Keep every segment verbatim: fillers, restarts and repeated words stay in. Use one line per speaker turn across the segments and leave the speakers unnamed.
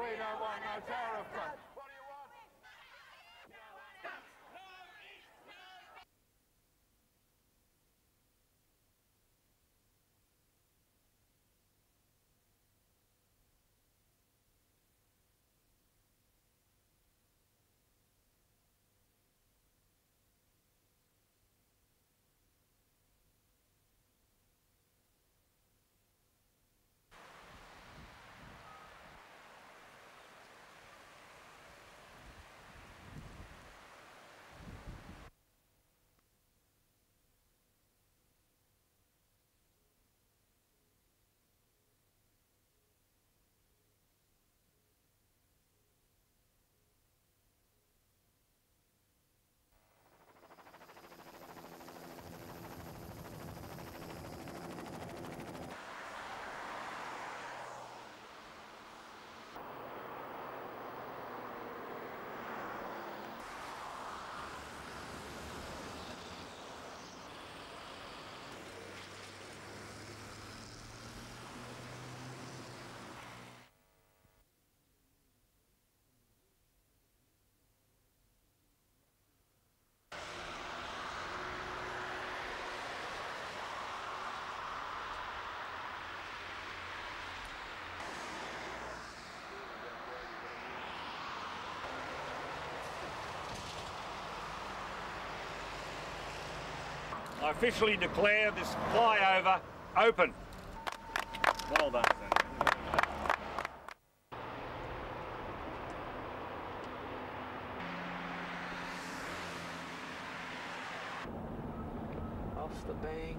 We don't want no tariff cuts. What do you want?
I officially declare this flyover open. Well done, Sam.
Off the bank.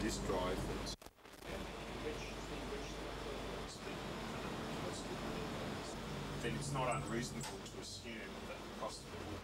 disk drive that's then it's not unreasonable to assume that the cost of it will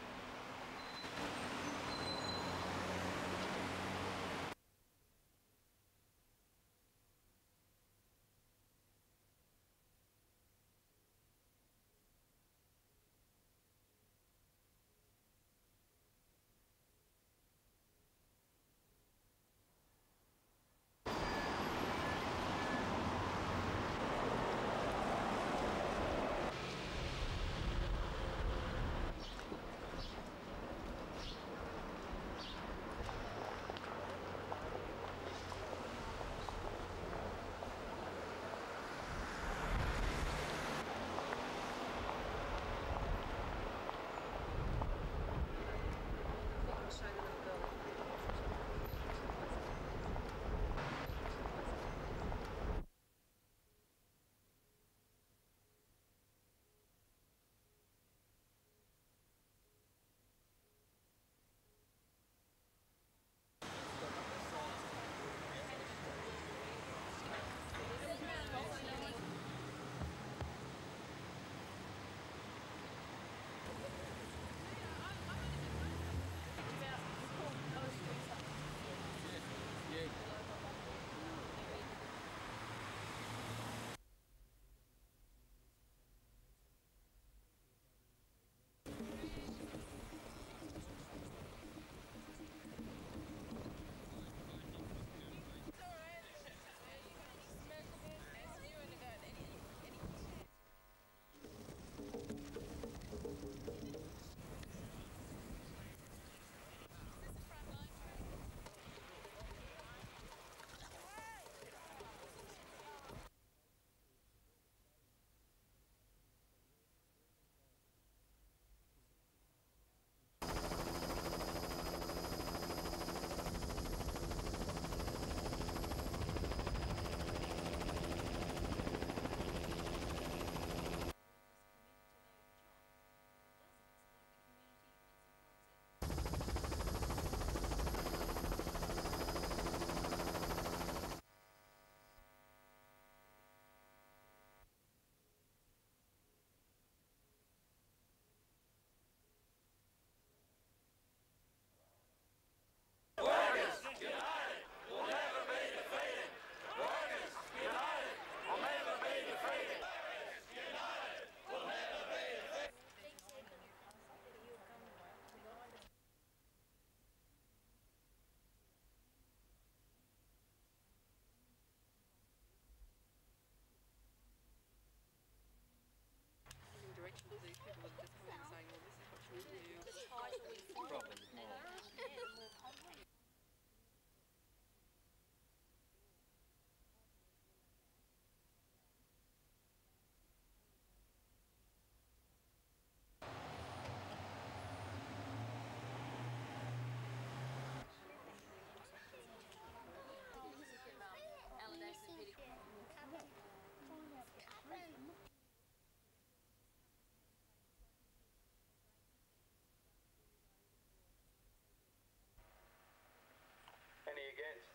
against.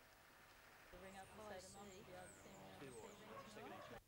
Ring up and say to Mum to be able to see me on T V.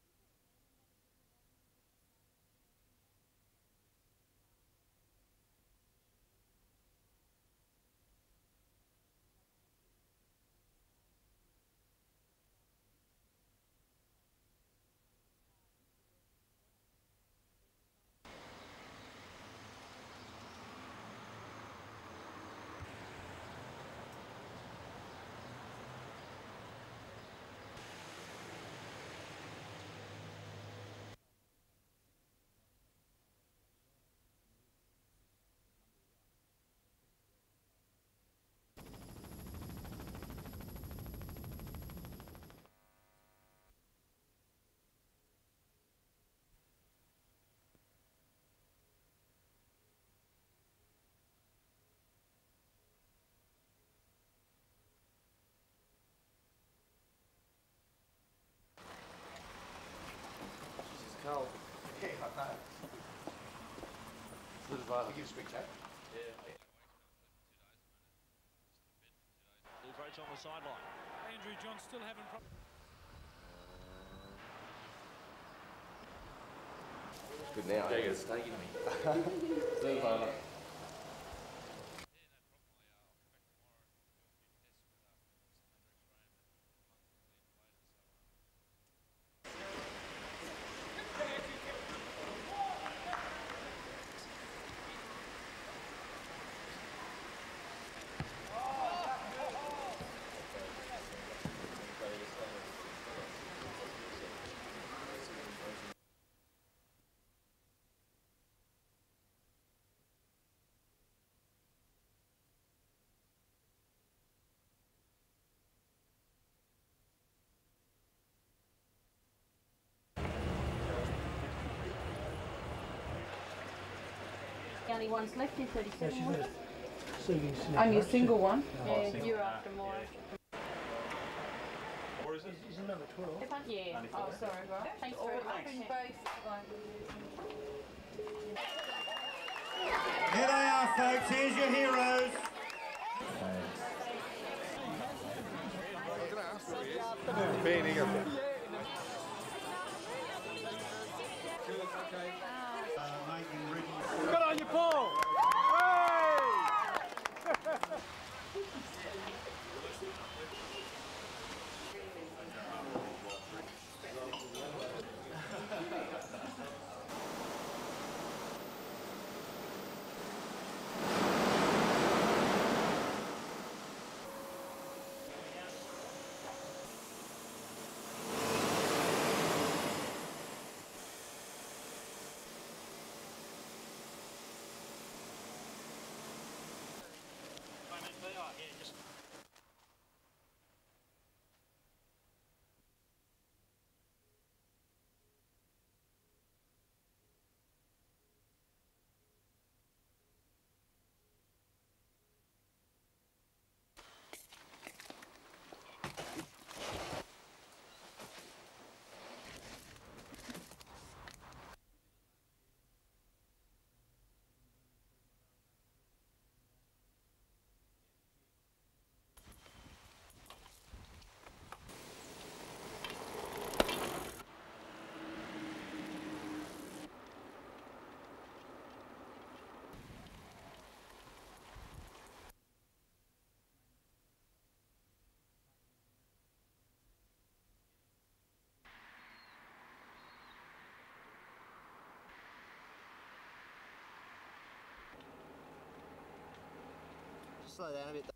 Cold. Yeah, I know. Little violent. You give us a big chat.
Yeah. Little Roach on the sideline. Andrew John still having problems.
It's good now. Yeah, it's taking me. See you later.
The only one's left in thirty-seven. wasn't it?
Only a single one.
Yeah, you're after more.
Or is it?
Is another twelve?
Yeah. Oh, sorry, right. Thanks very much.
Here they are, folks. Here's your heroes.
Good on you, Paul!
Slow down a bit.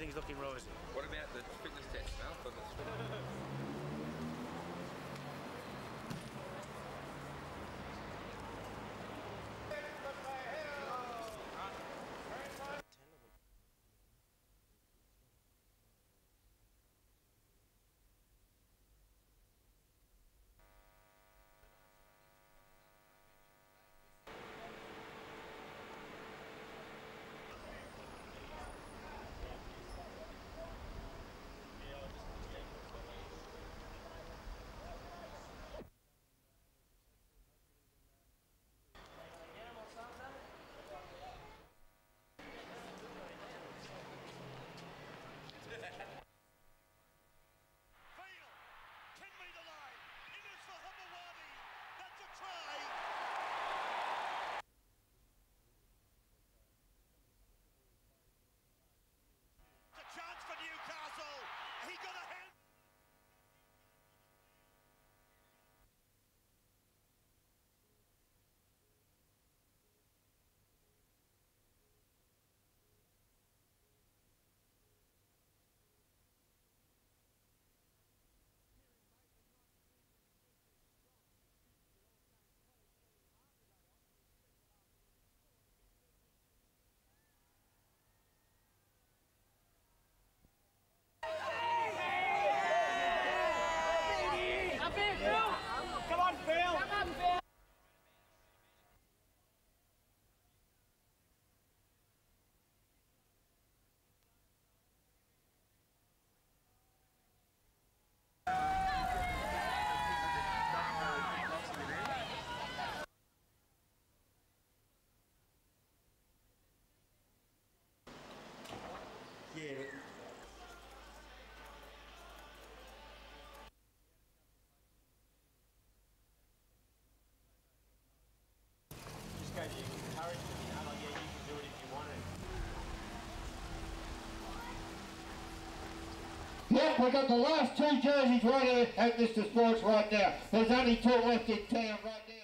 everything's looking rosy.
What about the fitness test, Mel? For the...
Yep, we got the last two jerseys right at Mister Sports right now. There's only two left in town right now.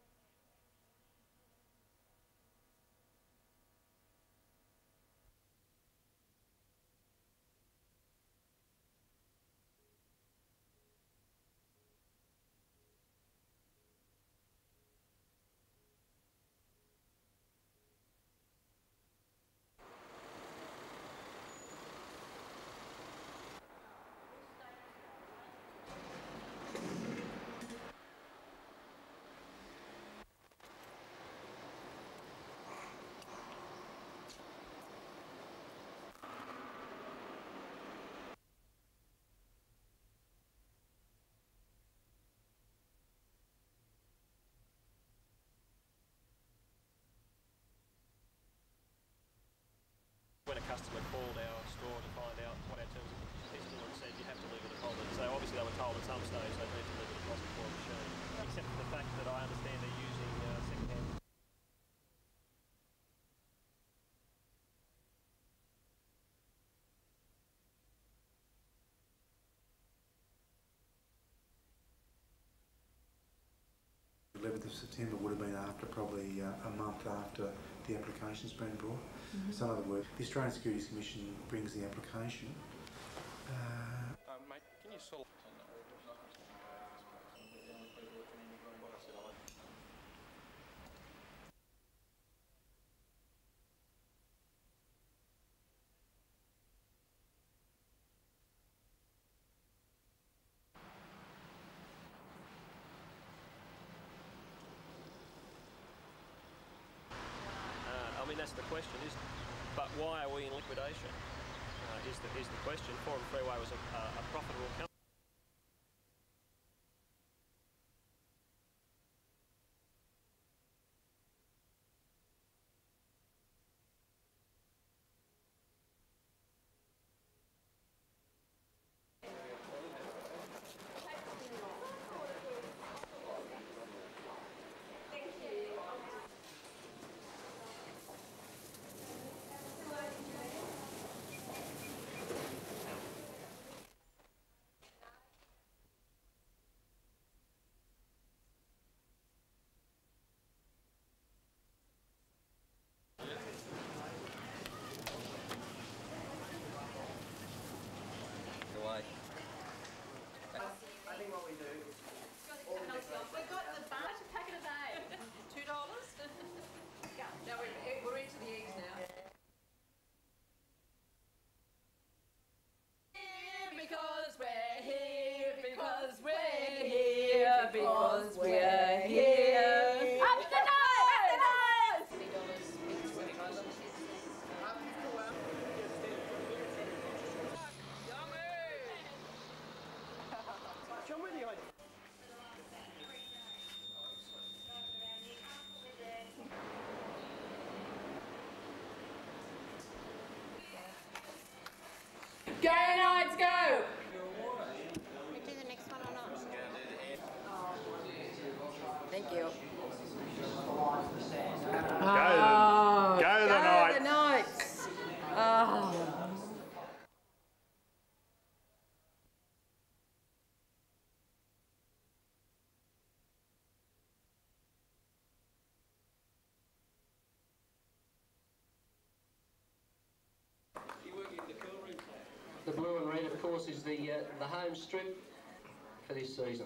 When a customer called our store to find out what our terms of business were and said you have to leave a deposit. So obviously they were told at some stage they need to leave a deposit for a machine. Except for the fact that I understand they're using uh, second-hand.
eleventh of September would have been after probably uh, a month after the application's been brought. Mm-hmm. So in other words, the Australian Securities Commission brings the application. Uh,
uh, mate, can you sort
I mean, that's the question, is, but why are we in liquidation? Uh, is the is the question. Forum Freeway was a, a, a profitable company.
because we're here. Up the nose! Up the nose! Go Knights, go!
We do the next one or not? Thank you.
Go the, go the
Go
Knights.
the Knights! Oh.
The blue and red, of course, is the uh, the home strip for this season.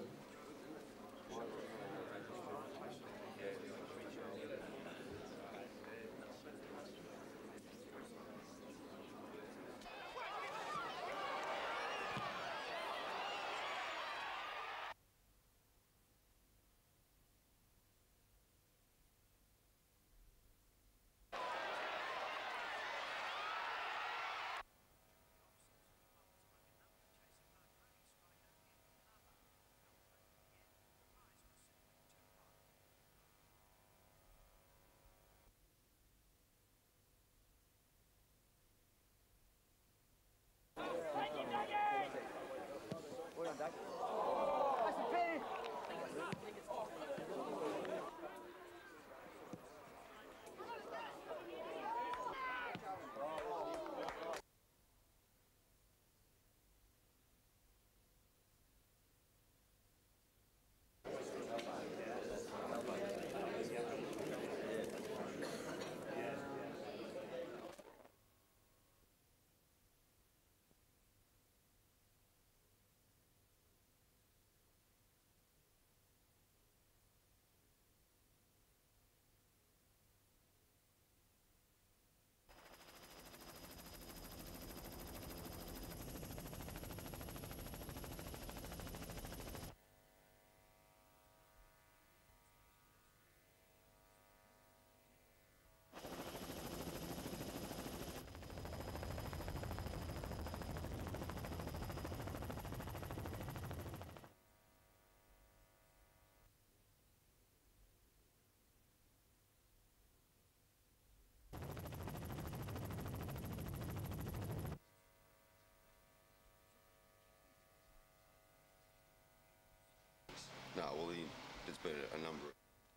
No, well, he, there's been a number of...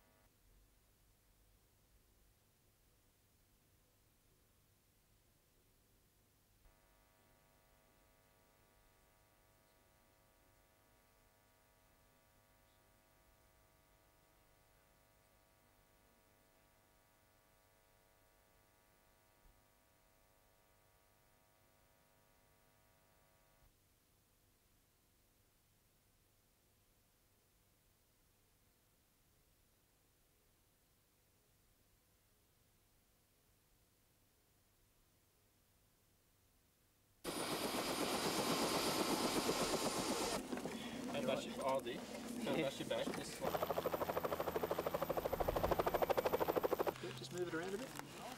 I'll do. That's your back. This one. Good, just move it around a bit.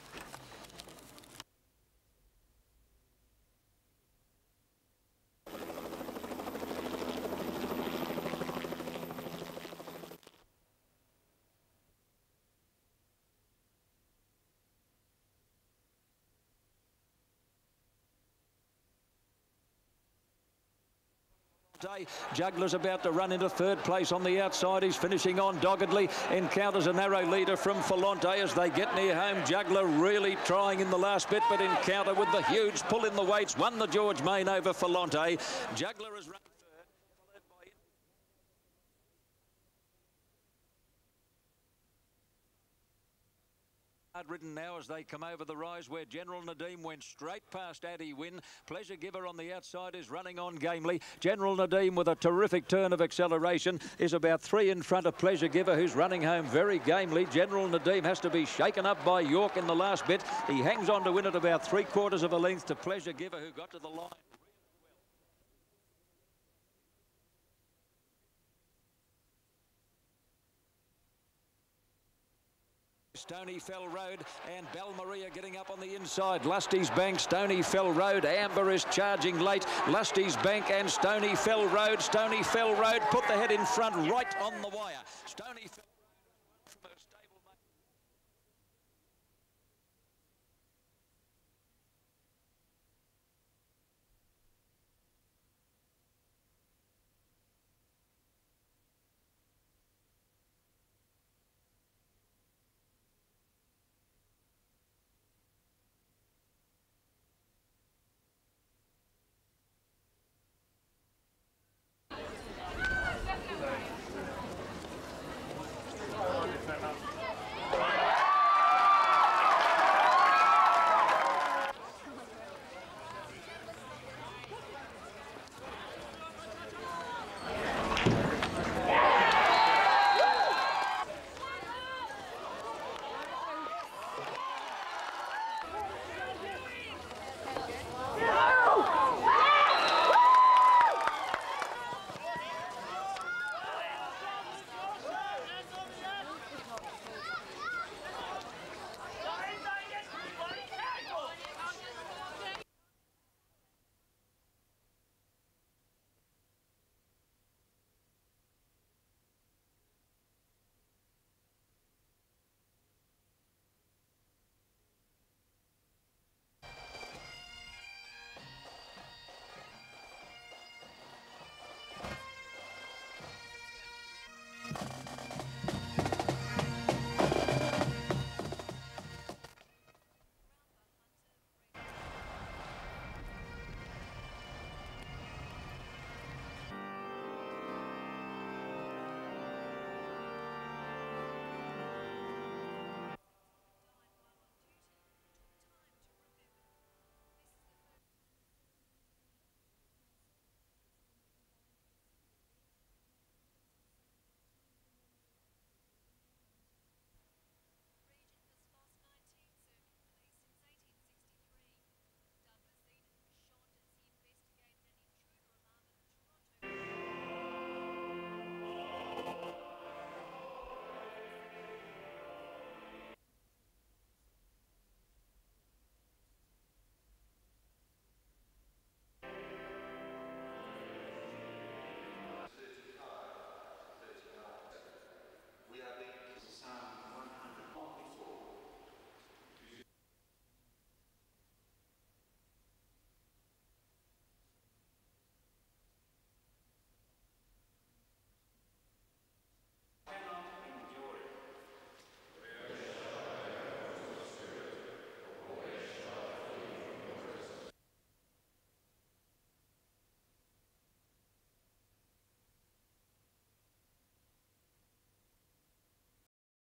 Juggler's about to run into third place on the outside. He's finishing on doggedly. Encounters a narrow leader from Falonte as they get near home. Juggler really trying in the last bit, but Encounter with the huge pull in the weights won the George Main over Falonte. Juggler is running third, followed by ridden now as they come over the rise where General Nadeem went straight past Addy Wynn. Pleasure Giver on the outside is running on gamely. General Nadeem with a terrific turn of acceleration is about three in front of Pleasure Giver, who's running home very gamely. General Nadeem has to be shaken up by York in the last bit. He hangs on to win at about three quarters of a length to Pleasure Giver, who got to the line. Stony Fell Road, and Balmaria getting up on the inside. Lusty's Bank, Stony Fell Road. Amber is charging late. Lusty's Bank and Stony Fell Road. Stony Fell Road put the head in front right on the wire. Stony Fell